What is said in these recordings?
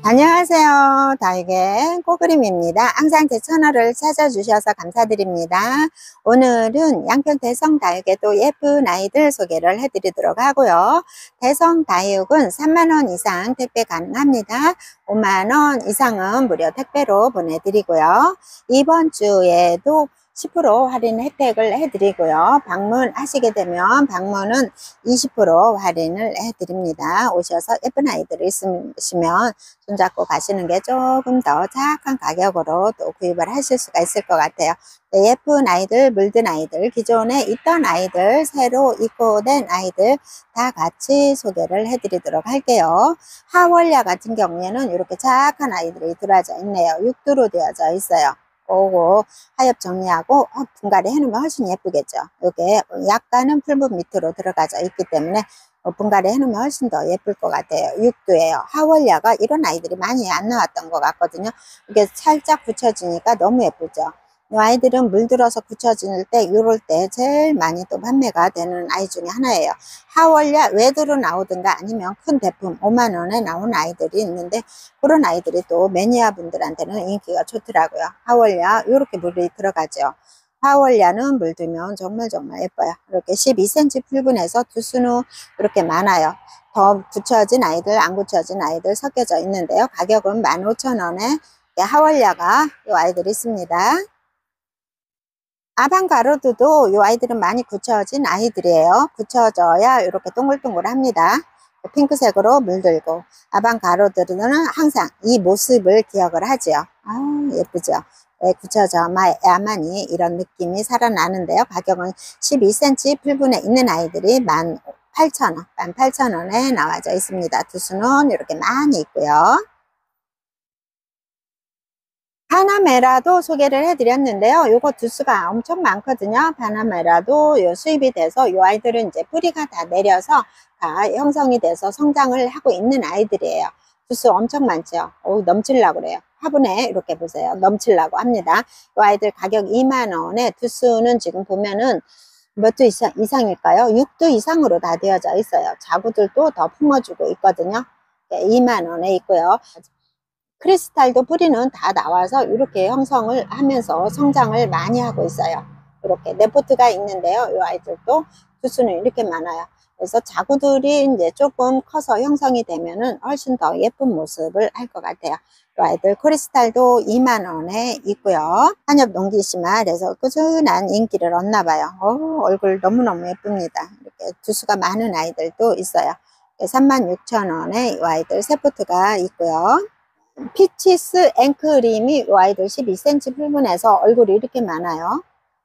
안녕하세요. 다육의 꼬그림입니다. 항상 제 채널을 찾아주셔서 감사드립니다. 오늘은 양평 대성 다육의 또 예쁜 아이들 소개를 해드리도록 하고요. 대성 다육은 3만원 이상 택배 가능합니다. 5만원 이상은 무료 택배로 보내드리고요. 이번 주에도 10% 할인 혜택을 해드리고요. 방문하시게 되면 방문은 20% 할인을 해드립니다. 오셔서 예쁜 아이들 있으시면 손잡고 가시는 게 조금 더 착한 가격으로 또 구입을 하실 수가 있을 것 같아요. 네, 예쁜 아이들, 물든 아이들, 기존에 있던 아이들, 새로 입고된 아이들 다 같이 소개를 해드리도록 할게요. 하월야 같은 경우에는 이렇게 착한 아이들이 들어져 있네요. 육두로 되어져 있어요. 그거 하엽 정리하고 분갈이 해놓으면 훨씬 예쁘겠죠. 이게 약간은 풀분 밑으로 들어가져 있기 때문에 분갈이 해놓으면 훨씬 더 예쁠 것 같아요. 육두예요. 하월야가 이런 아이들이 많이 안 나왔던 것 같거든요. 이게 살짝 붙여지니까 너무 예쁘죠. 이 아이들은 물들어서 붙여질 때 이럴 때 제일 많이 또 판매가 되는 아이 중에 하나예요. 하월야 외도로 나오든가 아니면 큰 대품 5만원에 나오는 아이들이 있는데 그런 아이들이 또 매니아 분들한테는 인기가 좋더라고요. 하월야 이렇게 물이 들어가죠. 하월야는 물들면 정말 예뻐요. 이렇게 12cm 풀분해서 두수는 이렇게 많아요. 더 붙여진 아이들, 안 붙여진 아이들 섞여져 있는데요. 가격은 15,000원에 하월야가 이 아이들이 있습니다. 아방가르드도 이 아이들은 많이 굳혀진 아이들이에요. 굳혀져야 이렇게 동글동글합니다. 핑크색으로 물들고 아방가르드는 항상 이 모습을 기억을 하죠. 예쁘죠. 굳혀져야만이 이런 느낌이 살아나는데요. 가격은 12cm 풀분에 있는 아이들이 18,000원, 18,000원에 나와져 있습니다. 두수는 이렇게 많이 있고요. 파나메라도 소개를 해드렸는데요. 요거 두수가 엄청 많거든요. 파나메라도 수입이 돼서 요 아이들은 이제 뿌리가 다 내려서 다 형성이 돼서 성장을 하고 있는 아이들이에요. 두수 엄청 많죠. 넘치려고 그래요. 화분에 이렇게 보세요. 넘치려고 합니다. 요 아이들 가격 2만원에 두수는 지금 보면은 몇 두 이상일까요? 6두 이상으로 다 되어져 있어요. 자구들도 더 품어주고 있거든요. 2만원에 있고요. 크리스탈도 뿌리는 다 나와서 이렇게 형성을 하면서 성장을 많이 하고 있어요. 이렇게 네포트가 있는데요. 이 아이들도 두수는 이렇게 많아요. 그래서 자구들이 이제 조금 커서 형성이 되면은 훨씬 더 예쁜 모습을 할 것 같아요. 이 아이들 크리스탈도 2만원에 있고요. 한엽 농기심화 그래서 꾸준한 인기를 얻나 봐요. 얼굴 너무너무 예쁩니다. 이렇게 두수가 많은 아이들도 있어요. 36,000원에 이 아이들 세포트가 있고요. 피치스 앵크림이 이 아이들 12cm 풀분해서 얼굴이 이렇게 많아요.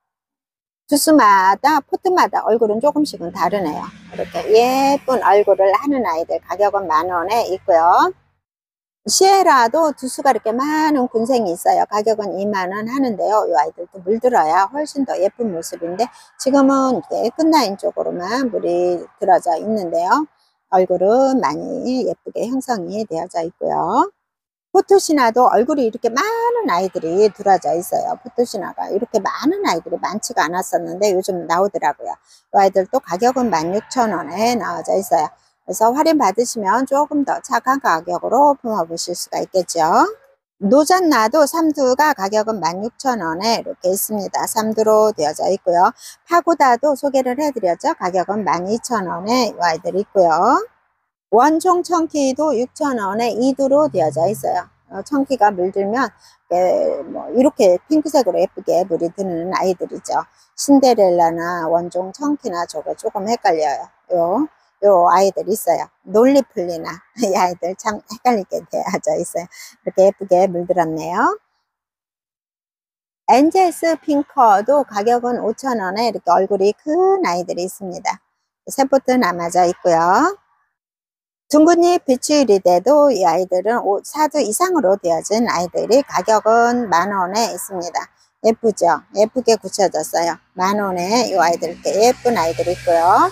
주스마다 포트마다 얼굴은 조금씩은 다르네요. 이렇게 예쁜 얼굴을 하는 아이들 가격은 만원에 있고요. 시에라도 두수가 이렇게 많은 군생이 있어요. 가격은 2만원 하는데요. 이 아이들도 물들어야 훨씬 더 예쁜 모습인데 지금은 끝라인 쪽으로만 물이 들어져 있는데요. 얼굴은 많이 예쁘게 형성이 되어져 있고요. 포토시나도 얼굴이 이렇게 많은 아이들이 들어져 있어요. 포토시나가 이렇게 많은 아이들이 많지가 않았었는데 요즘 나오더라고요. 이 아이들도 가격은 16,000원에 나와져 있어요. 그래서 할인 받으시면 조금 더 착한 가격으로 품어보실 수가 있겠죠. 노잔나도 3두가 가격은 16,000원에 이렇게 있습니다. 3두로 되어져 있고요. 파고다도 소개를 해드렸죠. 가격은 12,000원에 이 아이들이 있고요. 원종 청키도 6,000원에 2두로 되어져 있어요. 청키가 물들면 이렇게 핑크색으로 예쁘게 물이 드는 아이들이죠. 신데렐라나 원종 청키나 저거 조금 헷갈려요. 요 아이들 있어요. 놀리플리나 이 아이들 참 헷갈리게 되어져 있어요. 이렇게 예쁘게 물들었네요. 엔젤스 핑커도 가격은 5,000원에 이렇게 얼굴이 큰 아이들이 있습니다. 세포트 남아져 있고요. 둥근잎 비추리대도 이 아이들은 4두 이상으로 되어진 아이들이 가격은 만원에 있습니다. 예쁘죠? 예쁘게 굳혀졌어요. 만원에 이 아이들 이렇게 예쁜 아이들이 있고요.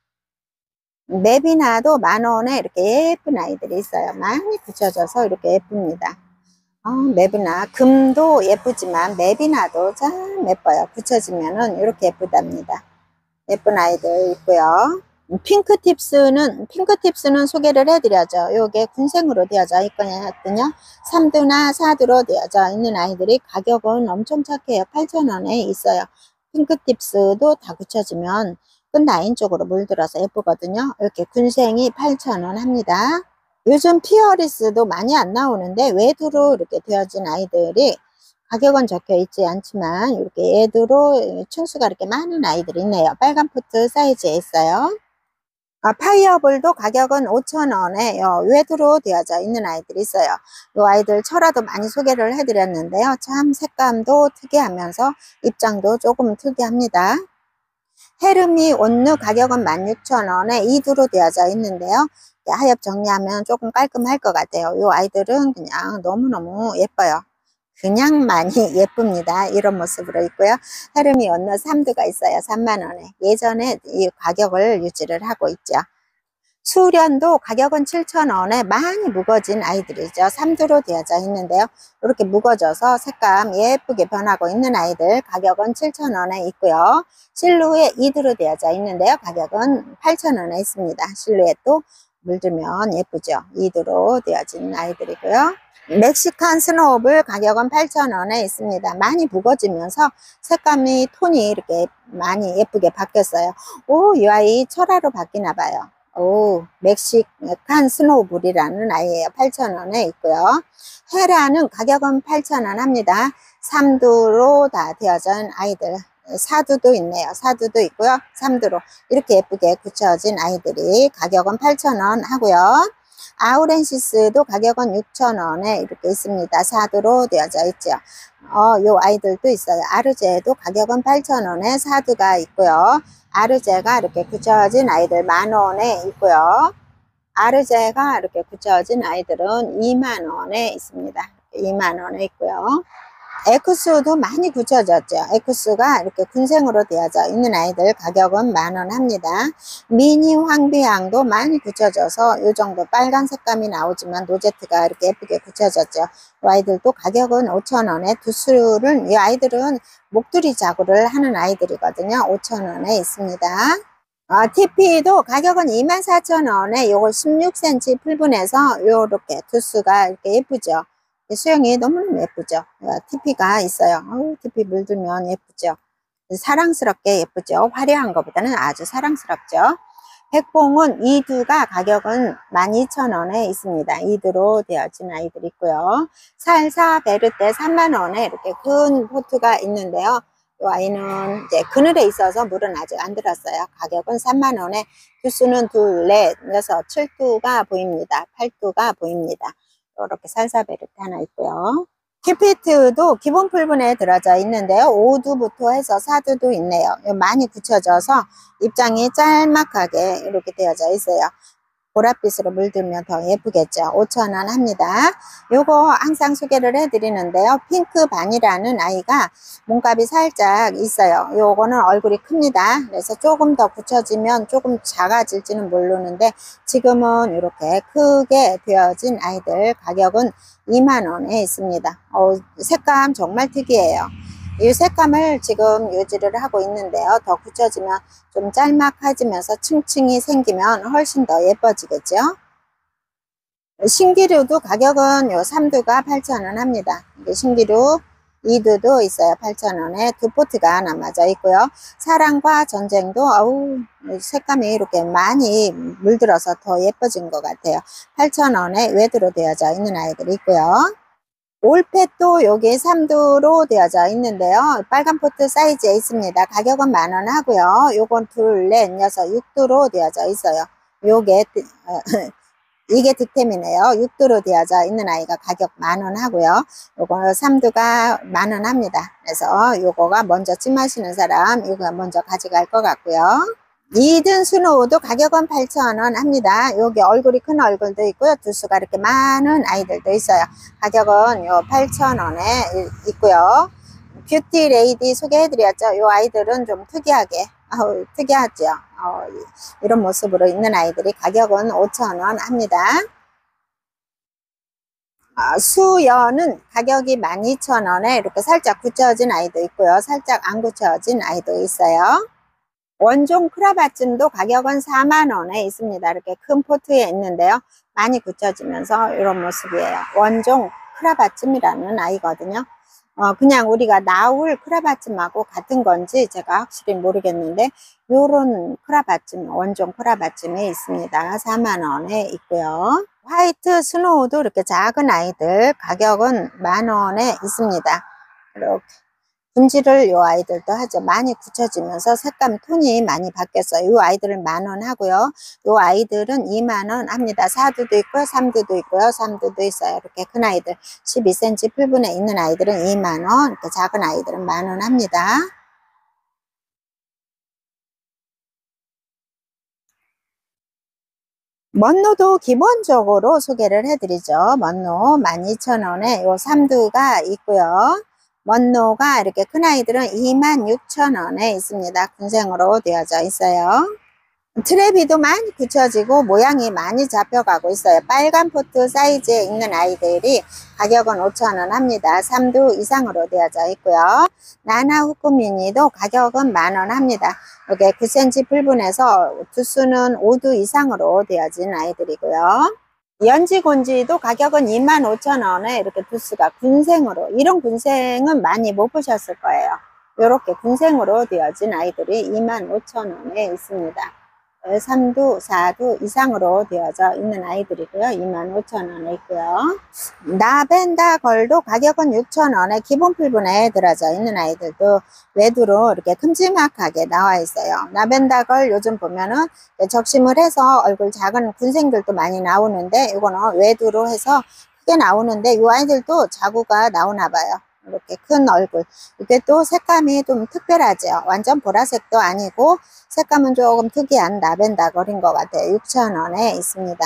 맵이나도 만원에 이렇게 예쁜 아이들이 있어요. 많이 굳혀져서 이렇게 예쁩니다. 맵이나 금도 예쁘지만 맵이나도 참 예뻐요. 굳혀지면은 이렇게 예쁘답니다. 예쁜 아이들 있고요. 핑크팁스는 소개를 해드려죠. 요게 군생으로 되어져 있거든요. 3두나 4두로 되어져 있는 아이들이 가격은 엄청 착해요. 8,000원에 있어요. 핑크팁스도 다 굳혀지면 끝라인 쪽으로 물들어서 예쁘거든요. 이렇게 군생이 8,000원 합니다. 요즘 피어리스도 많이 안 나오는데 외두로 이렇게 되어진 아이들이 가격은 적혀 있지 않지만 이렇게 애두로 층수가 이렇게 많은 아이들이 있네요. 빨간 포트 사이즈에 있어요. 파이어볼도 가격은 5,000원에 외두로 되어져 있는 아이들이 있어요. 이 아이들 철화도 많이 소개를 해드렸는데요. 참 색감도 특이하면서 입장도 조금 특이합니다. 헤르미 온누 가격은 16,000원에 2두로 되어져 있는데요. 하엽 정리하면 조금 깔끔할 것 같아요. 이 아이들은 그냥 너무너무 예뻐요. 그냥 많이 예쁩니다. 이런 모습으로 있고요. 헤르미 온누 3두가 있어요. 3만원에. 예전에 이 가격을 유지를 하고 있죠. 수련도 가격은 7,000원에 많이 무거진 아이들이죠. 3두로 되어져 있는데요. 이렇게 무거져서 색감 예쁘게 변하고 있는 아이들 가격은 7,000원에 있고요. 실루엣 2두로 되어져 있는데요. 가격은 8,000원에 있습니다. 실루엣도 물들면 예쁘죠. 2두로 되어진 아이들이고요. 멕시칸 스노우볼 가격은 8,000원에 있습니다. 많이 무거지면서 색감이 톤이 이렇게 많이 예쁘게 바뀌었어요. 오, 이 아이 철화로 바뀌나 봐요. 오, 멕시칸 스노우볼이라는 아이예요. 8,000원에 있고요. 헤라는 가격은 8,000원 합니다. 3두로 다 되어진 아이들. 4두도 있네요. 4두도 있고요. 3두로 이렇게 예쁘게 굳혀진 아이들이 가격은 8,000원 하고요. 아우렌시스도 가격은 6,000원에 이렇게 있습니다. 4두로 되어져 있죠. 요 아이들도 있어요. 아르제도 가격은 8,000원에 4두가 있고요. 아르제가 이렇게 굳혀진 아이들 10,000원에 있고요. 아르제가 이렇게 굳혀진 아이들은 20,000원에 있습니다. 20,000원에 있고요. 에쿠스도 많이 굳혀졌죠. 에쿠스가 이렇게 군생으로 되어져 있는 아이들 가격은 10,000원 합니다. 미니 황비향도 많이 굳혀져서 이 정도 빨간 색감이 나오지만 노제트가 이렇게 예쁘게 굳혀졌죠. 이 아이들도 가격은 5,000원에 두수는 이 아이들은 목도리 자구를 하는 아이들이거든요. 5,000원에 있습니다. TP도 가격은 24,000원에 요거 16cm 풀분해서 요렇게 두수가 이렇게 예쁘죠. 수영이 너무너무 예쁘죠. TP가 있어요. TP 물들면 예쁘죠. 사랑스럽게 예쁘죠. 화려한 것보다는 아주 사랑스럽죠. 백봉은 2두가 가격은 12,000원에 있습니다. 2두로 되어진 아이들이 있고요. 살사 베르테 3만원에 이렇게 큰 포트가 있는데요. 이 아이는 이제 그늘에 있어서 물은 아직 안 들었어요. 가격은 3만원에 두수는 2, 4, 6, 7두가 보입니다. 8두가 보입니다. 이렇게 살사베르트 하나 있고요. 큐피트도 기본 풀분에 들어져 있는데요. 5두부터 해서 4두도 있네요. 많이 굳혀져서 입장이 짤막하게 이렇게 되어져 있어요. 보랏빛으로 물들면 더 예쁘겠죠. 5,000원 합니다. 요거 항상 소개를 해드리는데요. 핑크 반이라는 아이가 몸값이 살짝 있어요. 요거는 얼굴이 큽니다. 그래서 조금 더 굳혀지면 조금 작아질지는 모르는데 지금은 이렇게 크게 되어진 아이들 가격은 20,000원에 있습니다. 색감 정말 특이해요. 이 색감을 지금 유지를 하고 있는데요. 더 굳혀지면 좀 짤막해지면서 층층이 생기면 훨씬 더 예뻐지겠죠. 신기루도 가격은 요 3두가 8,000원 합니다. 신기루 2두도 있어요. 8,000원에 두 포트가 남아져 있고요. 사랑과 전쟁도 색감이 이렇게 많이 물들어서 더 예뻐진 것 같아요. 8,000원에 외두로 되어져 있는 아이들이 있고요. 올펫도 여기 3두로 되어져 있는데요. 빨간 포트 사이즈에 있습니다. 가격은 10,000원 하고요. 요건 2, 4, 6, 6두로 되어져 있어요. 요게 이게 득템이네요. 6두로 되어져 있는 아이가 가격 10,000원 하고요. 요거 3두가 10,000원 합니다. 그래서 요거가 먼저 찜하시는 사람 이거 먼저 가져갈 것 같고요. 이든 스노우도 가격은 8,000원 합니다. 여기 얼굴이 큰 얼굴도 있고요. 두수가 이렇게 많은 아이들도 있어요. 가격은 요 8,000원에 있고요. 뷰티 레이디 소개해드렸죠. 요 아이들은 좀 특이하게 특이하죠. 이런 모습으로 있는 아이들이 가격은 5,000원 합니다. 수연은 가격이 12,000원에 이렇게 살짝 굳혀진 아이도 있고요. 살짝 안 굳혀진 아이도 있어요. 원종 크라바찜도 가격은 4만원에 있습니다. 이렇게 큰 포트에 있는데요. 많이 굳혀지면서 이런 모습이에요. 원종 크라바찜이라는 아이거든요. 그냥 우리가 나올 크라바찜하고 같은 건지 제가 확실히 모르겠는데 요런 크라바찜, 원종 크라바찜이 있습니다. 4만원에 있고요. 화이트 스노우도 이렇게 작은 아이들 가격은 만원에 있습니다. 이렇게 분질을 요 아이들도 하죠. 많이 굳혀지면서 색감 톤이 많이 바뀌었어요. 요 아이들은 만원 하고요. 요 아이들은 2만원 합니다. 4두도 있고요. 3두도 있고요. 3두도 있어요. 이렇게 큰 아이들 12cm 풀분에 있는 아이들은 2만원, 이렇게 작은 아이들은 만원 합니다. 먼노도 기본적으로 소개를 해드리죠. 먼노 12,000원에 요 3두가 있고요. 먼노가 이렇게 큰 아이들은 26,000원에 있습니다. 군생으로 되어져 있어요. 트레비도 많이 굳혀지고 모양이 많이 잡혀가고 있어요. 빨간 포트 사이즈에 있는 아이들이 가격은 5,000원 합니다. 3두 이상으로 되어져 있고요. 나나 후쿠미니도 가격은 만원 합니다. 이게 9cm 풀분에서 두수는 5두 이상으로 되어진 아이들이고요. 연지곤지도 가격은 25,000원에 이렇게 두수가 군생으로, 이런 군생은 많이 못 보셨을 거예요. 이렇게 군생으로 되어진 아이들이 25,000원에 있습니다. 3두, 4두 이상으로 되어져 있는 아이들이고요. 25,000원에 있고요. 라벤더걸도 가격은 6,000원에 기본 풀분에 들어져 있는 아이들도 외두로 이렇게 큼지막하게 나와 있어요. 라벤더걸 요즘 보면은 적심을 해서 얼굴 작은 군생들도 많이 나오는데 이거는 외두로 해서 크게 나오는데 이 아이들도 자구가 나오나 봐요. 이렇게 큰 얼굴. 이게 또 색감이 좀 특별하죠. 완전 보라색도 아니고 색감은 조금 특이한 라벤더 걸인 것 같아요. 6,000원에 있습니다.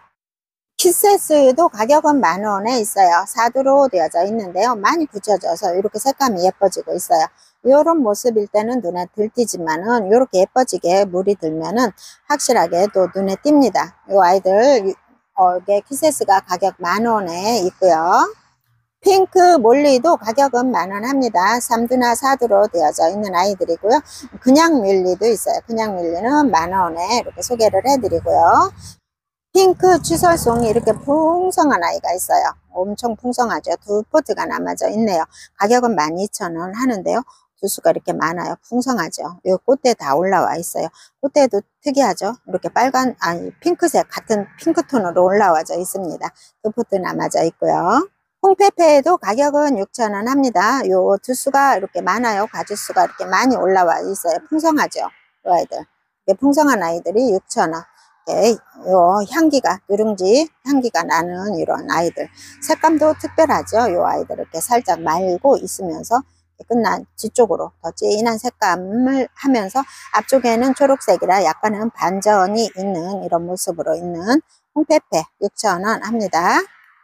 키세스도 가격은 만원에 있어요. 4두로 되어져 있는데요. 많이 굳혀져서 이렇게 색감이 예뻐지고 있어요. 이런 모습일 때는 눈에 들띄지만은 이렇게 예뻐지게 물이 들면은 확실하게 또 눈에 띕니다. 이 아이들 이게 키세스가 가격 만원에 있고요. 핑크 몰리도 가격은 만원 합니다. 3두나 4두로 되어져 있는 아이들이고요. 그냥 밀리도 있어요. 그냥 밀리는 만원에 이렇게 소개를 해드리고요. 핑크 취설송이 이렇게 풍성한 아이가 있어요. 엄청 풍성하죠. 두 포트가 남아져 있네요. 가격은 12,000원 하는데요. 두수가 이렇게 많아요. 풍성하죠. 이 꽃대 다 올라와 있어요. 꽃대도 특이하죠. 이렇게 빨간, 핑크색 같은 핑크톤으로 올라와져 있습니다. 두 포트 남아져 있고요. 홍페페도 가격은 6,000원 합니다. 요 두수가 이렇게 많아요. 가지수가 이렇게 많이 올라와 있어요. 풍성하죠. 이 아이들. 풍성한 아이들이 6,000원. 요 향기가, 누룽지 향기가 나는 이런 아이들. 색감도 특별하죠. 요 아이들 이렇게 살짝 말고 있으면서 끝난 뒤쪽으로 더 진한 색감을 하면서 앞쪽에는 초록색이라 약간은 반전이 있는 이런 모습으로 있는 홍페페 6,000원 합니다.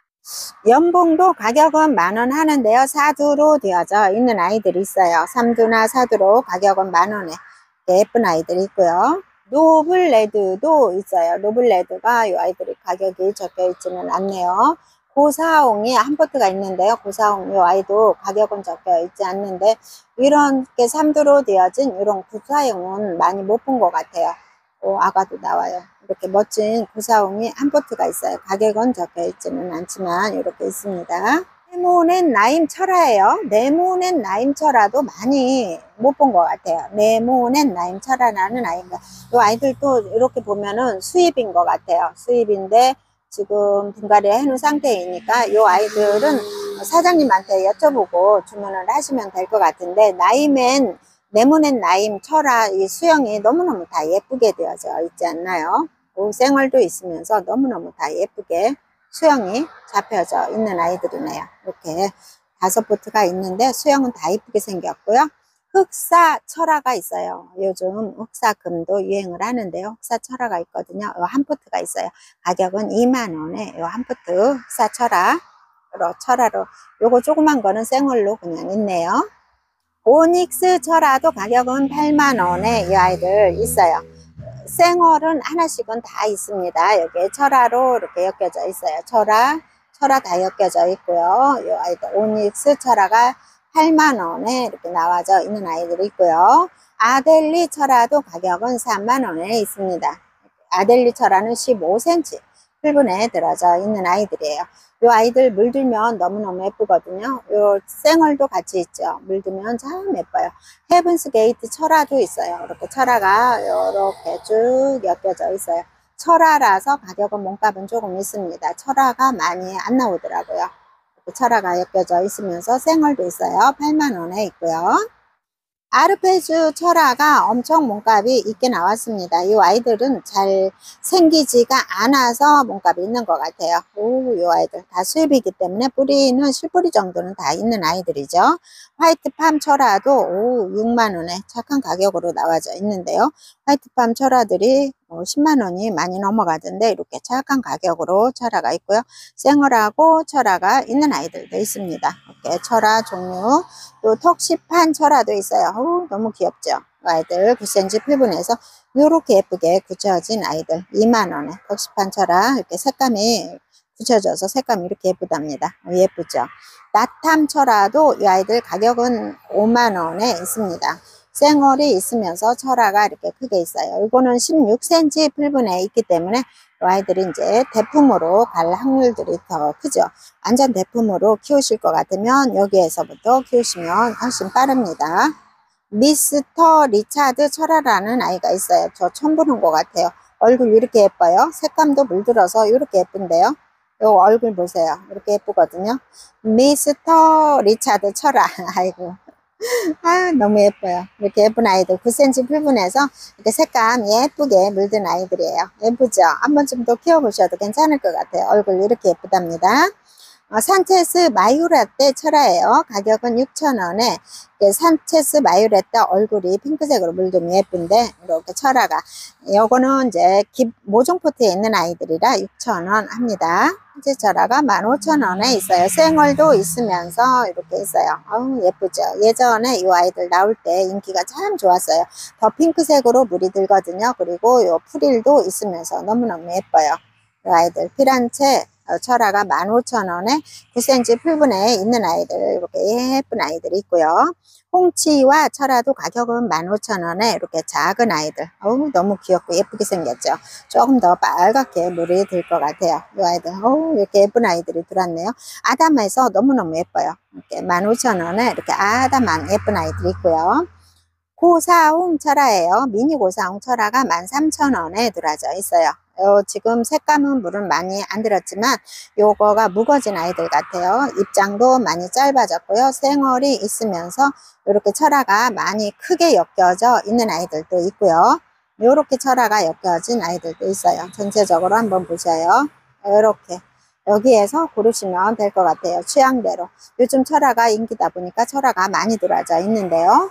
연봉도 가격은 만원 하는데요. 4두로 되어져 있는 아이들이 있어요. 3두나 4두로 가격은 만원에 예쁜 아이들이 있고요. 노블레드도 있어요. 노블레드가 이 아이들이 가격이 적혀 있지는 않네요. 고사홍이 한 포트가 있는데요. 고사홍 이 아이도 가격은 적혀 있지 않는데 이렇게 3두로 되어진 이런 고사홍은 많이 못 본 것 같아요. 아가도 나와요. 이렇게 멋진 고사홍이 한 포트가 있어요. 가격은 적혀 있지는 않지만 이렇게 있습니다. 네모넨 나임 철화예요. 네모넨 나임 철화도 많이 못 본 것 같아요. 네모넨 나임 철화라는 아이인가. 이 아이들도 이렇게 보면은 수입인 것 같아요. 수입인데 지금 분갈이 해놓은 상태이니까 이 아이들은 사장님한테 여쭤보고 주문을 하시면 될 것 같은데 네모넨 나임 철화 이 수영이 너무너무 다 예쁘게 되어져 있지 않나요? 생얼도 있으면서 너무너무 다 예쁘게 수영이 잡혀져 있는 아이들이네요. 이렇게 5포트가 있는데 수영은 다 예쁘게 생겼고요. 흑사 철화가 있어요. 요즘 흑사금도 유행을 하는데요. 흑사 철화가 있거든요. 한 포트가 있어요. 가격은 2만원에 한 포트 흑사 철화로 요거 조그만 거는 생얼로 그냥 있네요. 오닉스 철화도 가격은 8만원에 이 아이들 있어요. 생얼은 하나씩은 다 있습니다. 여기에 철화로 이렇게 엮여져 있어요. 철화 다 엮여져 있고요. 이 아이들 오닉스 철화가 8만원에 이렇게 나와져 있는 아이들이 있고요. 아델리 철화도 가격은 3만원에 있습니다. 아델리 철화는 15cm 풀분에 들어져 있는 아이들이에요. 이 아이들 물들면 너무너무 예쁘거든요. 요 생얼도 같이 있죠. 물들면 참 예뻐요. 헤븐스 게이트 철화도 있어요. 이렇게 철화가 이렇게 쭉 엮여져 있어요. 철화라서 가격은 몸값은 조금 있습니다. 철화가 많이 안 나오더라고요. 철화가 엮여져 있으면서 생얼도 있어요. 8만원에 있고요. 아르페주 철화가 엄청 몸값이 있게 나왔습니다. 이 아이들은 잘 생기지가 않아서 몸값이 있는 것 같아요. 이 아이들 다 수입이기 때문에 뿌리는 실뿌리 정도는 다 있는 아이들이죠. 화이트팜 철화도 6만원에 착한 가격으로 나와져 있는데요. 화이트팜 철화들이 10만원이 많이 넘어가던데 이렇게 착한 가격으로 철화가 있고요. 생얼하고 철화가 있는 아이들도 있습니다. 이렇게 철화 종류, 또 턱시판 철화도 있어요. 너무 귀엽죠. 아이들 9cm 필분에서 이렇게 예쁘게 굳혀진 아이들 2만원에 턱시판 철화 이렇게 색감이 굳혀져서 색감이 이렇게 예쁘답니다. 예쁘죠. 나탐 철화도 이 아이들 가격은 5만원에 있습니다. 생얼이 있으면서 철화가 이렇게 크게 있어요. 이거는 16cm 필분에 있기 때문에 이 아이들이 이제 대품으로 갈 확률들이 더 크죠. 완전 대품으로 키우실 것 같으면 여기에서부터 키우시면 훨씬 빠릅니다. 미스터 리차드 철화라는 아이가 있어요. 저 처음 보는 것 같아요. 얼굴 이렇게 예뻐요. 색감도 물들어서 이렇게 예쁜데요. 요 얼굴 보세요. 이렇게 예쁘거든요. 미스터 리차드 철화. 아이고. 너무 예뻐요. 이렇게 예쁜 아이들 9cm 필분에서 이렇게 색감 예쁘게 물든 아이들이에요. 예쁘죠? 한 번쯤 더 키워보셔도 괜찮을 것 같아요. 얼굴 이렇게 예쁘답니다. 산체스 마유라떼 철화예요. 가격은 6,000원에 산체스 마유라떼 얼굴이 핑크색으로 물들면 예쁜데 이렇게 철화가 요거는 이제 모종 포트에 있는 아이들이라 6,000원 합니다. 현재 철화가 15,000원에 있어요. 생얼도 있으면서 이렇게 있어요. 예쁘죠. 예전에 이 아이들 나올 때 인기가 참 좋았어요. 더 핑크색으로 물이 들거든요. 그리고 요 프릴도 있으면서 너무너무 예뻐요. 이 아이들 피란체 철화가 15,000원에 9cm 풀분에 있는 아이들 이렇게 예쁜 아이들이 있고요. 홍치와 철화도 가격은 15,000원에 이렇게 작은 아이들 너무 귀엽고 예쁘게 생겼죠. 조금 더 빨갛게 물이 들 것 같아요. 이 아이들 이렇게 예쁜 아이들이 들었네요. 아담해서 너무너무 예뻐요. 이렇게 15,000원에 이렇게 아담한 예쁜 아이들이 있고요. 고사홍 철화예요. 미니 고사홍 철화가 13,000원에 들어져 있어요. 지금 색감은 물은 많이 안 들었지만 요거가 묵어진 아이들 같아요. 입장도 많이 짧아졌고요. 생얼이 있으면서 이렇게 철화가 많이 크게 엮여져 있는 아이들도 있고요. 요렇게 철화가 엮여진 아이들도 있어요. 전체적으로 한번 보셔요. 이렇게 여기에서 고르시면 될 것 같아요. 취향대로. 요즘 철화가 인기다 보니까 철화가 많이 들어져 있는데요.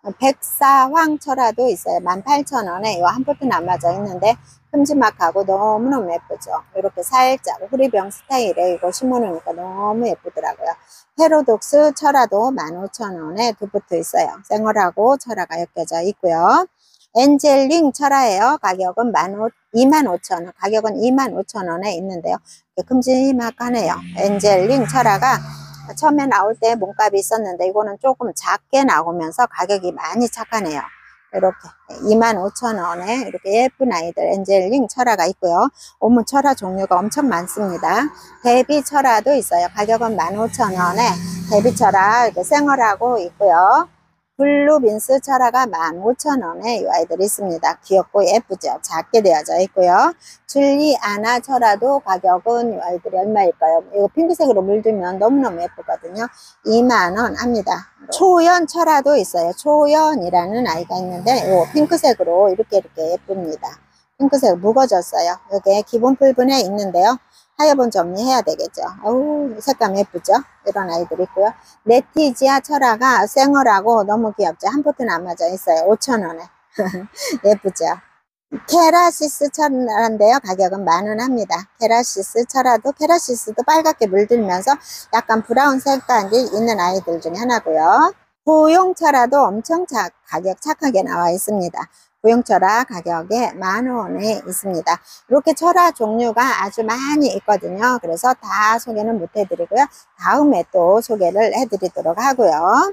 백사황 철화도 있어요. 18,000원에 이 한 포트 남아져 있는데 큼지막하고 너무너무 예쁘죠. 이렇게 살짝 후리병 스타일에 이거 심어놓으니까 너무 예쁘더라고요. 헤로독스 철화도 15,000원에 두 포트 있어요. 생얼하고 철화가 엮여져 있고요. 엔젤링 철화예요. 가격은 25,000원. 가격은 25,000원에 있는데요. 큼지막하네요. 엔젤링 철화가 처음에 나올 때 몸값이 있었는데 이거는 조금 작게 나오면서 가격이 많이 착하네요. 이렇게 25,000원에 이렇게 예쁜 아이들 엔젤링 철화가 있고요. 오무 철화 종류가 엄청 많습니다. 데비 철화도 있어요. 가격은 15,000원에 데비 철화 이렇게 생얼하고 있고요. 블루빈스 철화가 15,000원에 이 아이들이 있습니다. 귀엽고 예쁘죠. 작게 되어져 있고요. 줄리아나 철화도 가격은 이 아이들이 얼마일까요? 이거 핑크색으로 물들면 너무너무 예쁘거든요. 2만원 합니다. 초연 철화도 있어요. 초연이라는 아이가 있는데 이 핑크색으로 이렇게 예쁩니다. 핑크색 묵어졌어요. 이게 기본 풀분에 있는데요. 하여본 정리해야 되겠죠. 색감 예쁘죠? 이런 아이들이 있고요. 네티지아 철화가 생얼하고 너무 귀엽죠? 한 포트 남아져 있어요. 5,000원에. 예쁘죠? 케라시스 철화인데요. 가격은 10,000원 합니다. 케라시스 철화도 케라시스도 빨갛게 물들면서 약간 브라운 색깔이 있는 아이들 중에 하나고요. 고용 철화도 엄청 가격 착하게 나와 있습니다. 고용 철화 가격에 10,000원에 있습니다. 이렇게 철화 종류가 아주 많이 있거든요. 그래서 다 소개는 못 해드리고요. 다음에 또 소개를 해드리도록 하고요.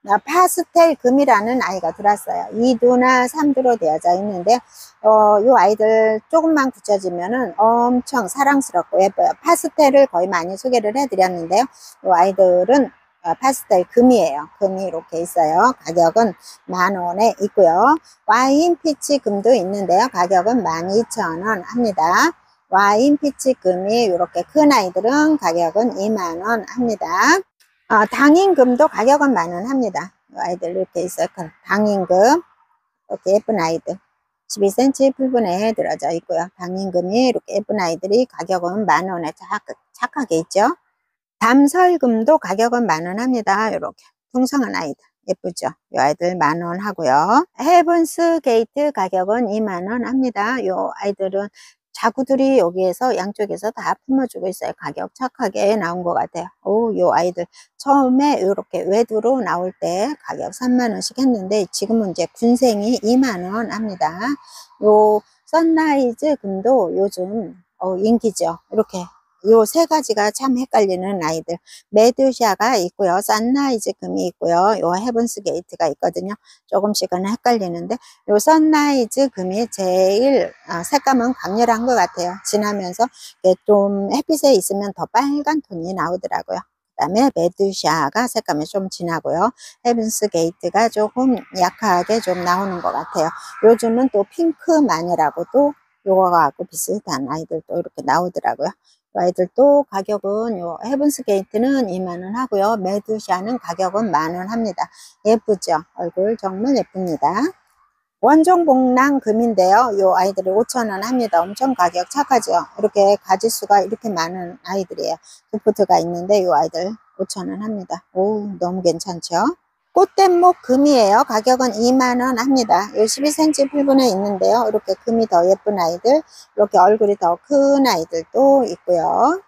파스텔 금이라는 아이가 들어왔어요. 2두나 3두로 되어져 있는데 이 아이들 조금만 굳혀지면은 엄청 사랑스럽고 예뻐요. 파스텔을 거의 많이 소개를 해드렸는데요. 이 아이들은 파스텔 금이에요. 금이 이렇게 있어요. 가격은 10,000원에 있고요. 와인 피치 금도 있는데요. 가격은 12,000원 합니다. 와인 피치 금이 이렇게 큰 아이들은 가격은 20,000원 합니다. 당인금도 가격은 10,000원 합니다. 이 아이들 이렇게 있어요. 당인금 이렇게 예쁜 아이들 12cm 풀분에 들어져 있고요. 당인금이 이렇게 예쁜 아이들이 가격은 10,000원에 착하게 있죠. 담설금도 가격은 10,000원 합니다. 이렇게 풍성한 아이들 예쁘죠. 이 아이들 10,000원 하고요. 헤븐스 게이트 가격은 20,000원 합니다. 이 아이들은 자구들이 여기에서 양쪽에서 다 품어주고 있어요. 가격 착하게 나온 것 같아요. 이 아이들 처음에 이렇게 외두로 나올 때 가격 30,000원씩 했는데 지금은 이제 군생이 20,000원 합니다. 요 선라이즈 금도 요즘 인기죠. 이렇게 요 세 가지가 참 헷갈리는 아이들. 메드샤가 있고요. 선라이즈 금이 있고요. 요 헤븐스 게이트가 있거든요. 조금씩은 헷갈리는데 요 선라이즈 금이 제일 색감은 강렬한 것 같아요. 진하면서 좀 햇빛에 있으면 더 빨간 톤이 나오더라고요. 그 다음에 메드샤가 색감이 좀 진하고요. 헤븐스 게이트가 조금 약하게 좀 나오는 것 같아요. 요즘은 또 핑크 마녀라고도 요거하고 비슷한 아이들도 이렇게 나오더라고요. 아이들도 가격은 요 헤븐스 게이트는 20,000원 하고요. 메드샤는 가격은 10,000원 합니다. 예쁘죠? 얼굴 정말 예쁩니다. 원종복랑 금인데요. 요 아이들이 5,000원 합니다. 엄청 가격 착하죠? 이렇게 가지수가 이렇게 많은 아이들이에요. 두포트가 있는데 요 아이들 5,000원 합니다. 오, 너무 괜찮죠? 꽃대목 금이에요. 가격은 20,000원 합니다. 요 12cm 풀분에 있는데요. 이렇게 금이 더 예쁜 아이들, 이렇게 얼굴이 더 큰 아이들도 있고요.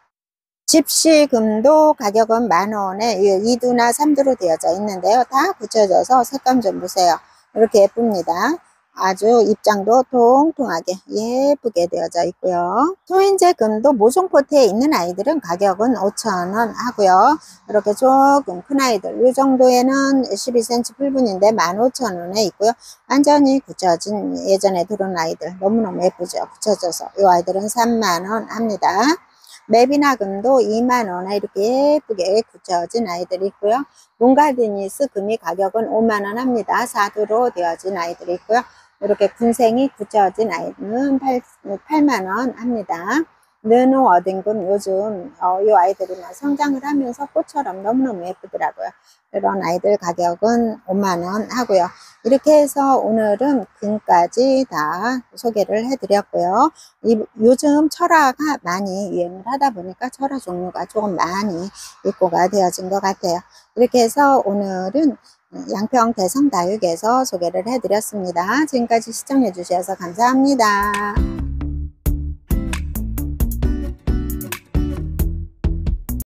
집시금도 가격은 10,000원에 2두나 3두로 되어져 있는데요. 다 붙여져서 색감 좀 보세요. 이렇게 예쁩니다. 아주 입장도 통통하게 예쁘게 되어져 있고요. 소인제 금도 모종포트에 있는 아이들은 가격은 5,000원 하고요. 이렇게 조금 큰 아이들 이 정도에는 12cm 풀분인데 15,000원에 있고요. 완전히 굳혀진 예전에 들어온 아이들 너무너무 예쁘죠. 굳혀져서 이 아이들은 30,000원 합니다. 메비나 금도 20,000원에 이렇게 예쁘게 굳혀진 아이들이 있고요. 몽가드니스 금이 가격은 50,000원 합니다. 4두로 되어진 아이들이 있고요. 이렇게 군생이 굳혀진 아이들은 8,000원 합니다. 느노 어딘금 요즘 이 아이들이 막 성장을 하면서 꽃처럼 너무너무 예쁘더라고요. 이런 아이들 가격은 50,000원 하고요. 이렇게 해서 오늘은 금까지 다 소개를 해드렸고요. 요즘 철화가 많이 유행을 하다 보니까 철화 종류가 조금 많이 입고가 되어진 것 같아요. 이렇게 해서 오늘은 양평 대성다육에서 소개를 해드렸습니다. 지금까지 시청해 주셔서 감사합니다.